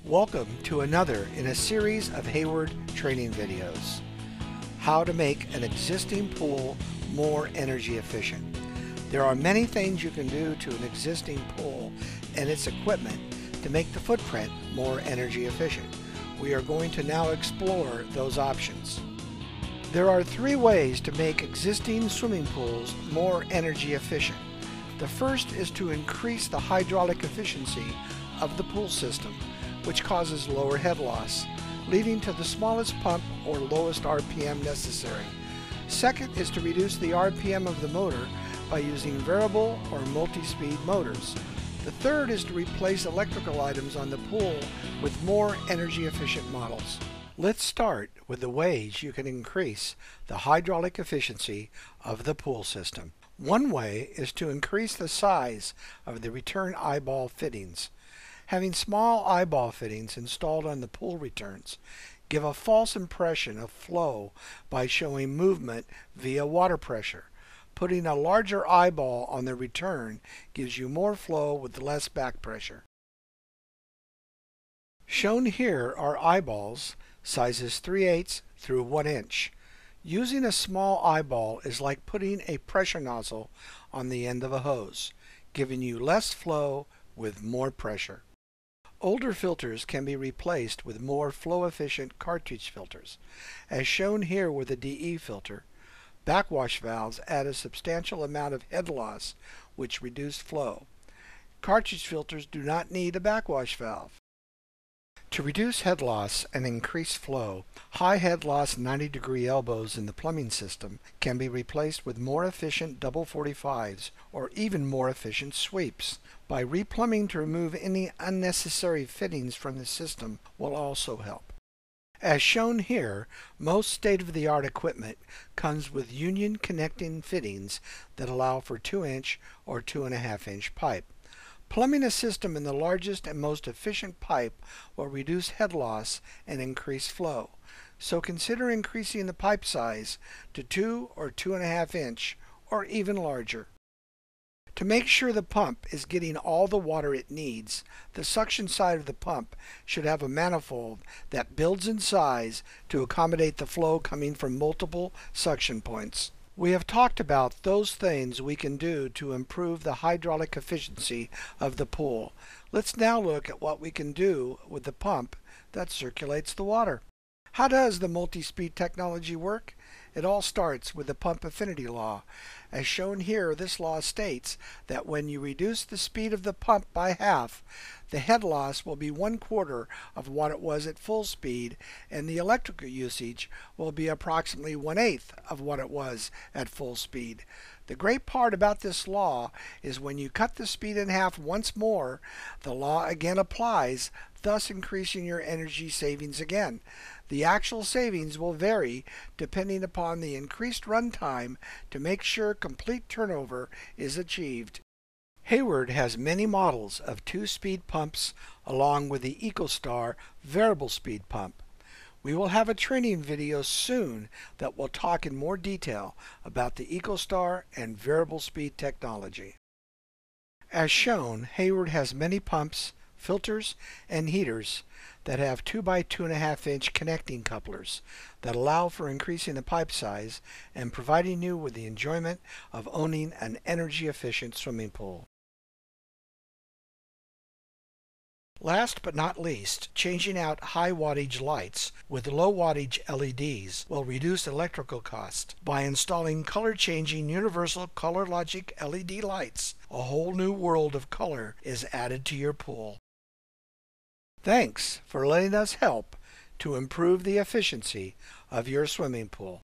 Welcome to another in a series of Hayward training videos. How to make an existing pool more energy efficient. There are many things you can do to an existing pool and its equipment to make the footprint more energy efficient. We are going to now explore those options. There are three ways to make existing swimming pools more energy efficient. The first is to increase the hydraulic efficiency of the pool system, which causes lower head loss, leading to the smallest pump or lowest RPM necessary. Second is to reduce the RPM of the motor by using variable or multi-speed motors. The third is to replace electrical items on the pool with more energy efficient models. Let's start with the ways you can increase the hydraulic efficiency of the pool system. One way is to increase the size of the return eyeball fittings. Having small eyeball fittings installed on the pool returns give a false impression of flow by showing movement via water pressure. Putting a larger eyeball on the return gives you more flow with less back pressure. Shown here are eyeballs sizes 3/8 through 1 inch. Using a small eyeball is like putting a pressure nozzle on the end of a hose, giving you less flow with more pressure. Older filters can be replaced with more flow-efficient cartridge filters. As shown here with the DE filter, backwash valves add a substantial amount of head loss, which reduce flow. Cartridge filters do not need a backwash valve. To reduce head loss and increase flow, high head loss 90-degree elbows in the plumbing system can be replaced with more efficient double 45s or even more efficient sweeps. By replumbing to remove any unnecessary fittings from the system will also help. As shown here, most state-of-the-art equipment comes with union connecting fittings that allow for 2-inch or 2.5-inch pipe. Plumbing a system in the largest and most efficient pipe will reduce head loss and increase flow, so consider increasing the pipe size to 2 or 2.5 inch or even larger. To make sure the pump is getting all the water it needs, the suction side of the pump should have a manifold that builds in size to accommodate the flow coming from multiple suction points. We have talked about those things we can do to improve the hydraulic efficiency of the pool. Let's now look at what we can do with the pump that circulates the water. How does the multi-speed technology work? It all starts with the Pump Affinity Law. As shown here, this law states that when you reduce the speed of the pump by half, the head loss will be 1/4 of what it was at full speed, and the electrical usage will be approximately 1/8 of what it was at full speed. The great part about this law is when you cut the speed in half once more, the law again applies, thus increasing your energy savings again. The actual savings will vary depending upon the increased run time to make sure complete turnover is achieved. Hayward has many models of 2-speed pumps along with the EcoStar variable speed pump. We will have a training video soon that will talk in more detail about the EcoStar and variable speed technology. As shown, Hayward has many pumps, filters, and heaters that have 2 by 2.5 inch connecting couplers that allow for increasing the pipe size and providing you with the enjoyment of owning an energy efficient swimming pool. Last but not least, changing out high wattage lights with low wattage LEDs will reduce electrical cost. By installing color changing universal color logic LED lights, a whole new world of color is added to your pool. Thanks for letting us help to improve the efficiency of your swimming pool.